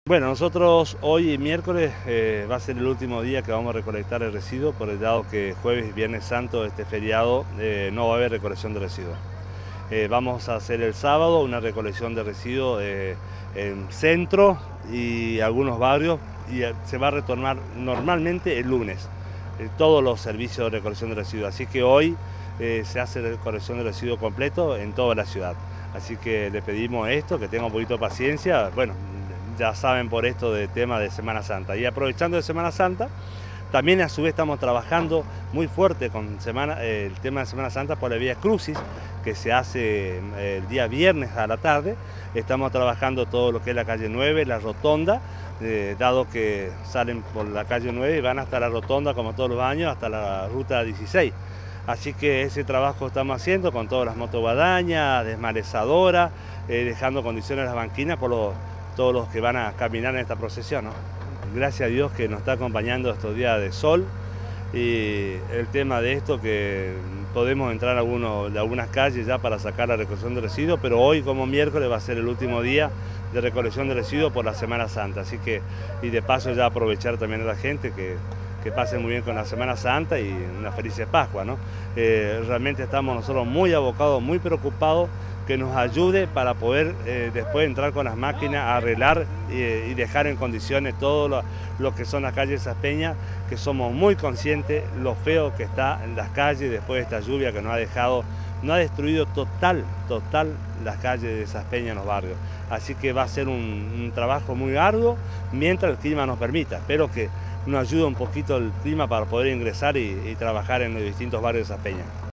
Bueno, nosotros hoy miércoles va a ser el último día que vamos a recolectar el residuo, por el dado que jueves y viernes santo, este feriado, no va a haber recolección de residuos. Vamos a hacer el sábado una recolección de residuos en centro y algunos barrios, y se va a retornar normalmente el lunes todos los servicios de recolección de residuos. Así que hoy se hace la recolección de residuos completo en toda la ciudad. Así que le pedimos esto, que tenga un poquito de paciencia. Bueno, ya saben por esto del tema de Semana Santa. Y aprovechando de Semana Santa, también a su vez estamos trabajando muy fuerte con el tema de Semana Santa por la Vía Crucis, que se hace el día viernes a la tarde. Estamos trabajando todo lo que es la calle 9, la rotonda, dado que salen por la calle 9 y van hasta la rotonda como todos los años, hasta la ruta 16. Así que ese trabajo estamos haciendo con todas las motoguadañas, desmalezadoras, dejando condiciones las banquinas por todos los que van a caminar en esta procesión, ¿no? Gracias a Dios que nos está acompañando estos días de sol, y el tema de esto que podemos entrar a algunas calles ya para sacar la recolección de residuos, pero hoy como miércoles va a ser el último día de recolección de residuos por la Semana Santa. Así que, y de paso ya aprovechar también a la gente que pasen muy bien con la Semana Santa y una feliz Pascua, ¿no? Realmente estamos nosotros muy abocados, muy preocupados, que nos ayude para poder después entrar con las máquinas a arreglar y dejar en condiciones todo lo que son las calles Saspeña, que somos muy conscientes lo feo que está en las calles después de esta lluvia que nos ha dejado, no ha destruido total las calles de Saspeña en los barrios. Así que va a ser un trabajo muy arduo mientras el clima nos permita. Espero que nos ayude un poquito el clima para poder ingresar y trabajar en los distintos barrios de Saspeña.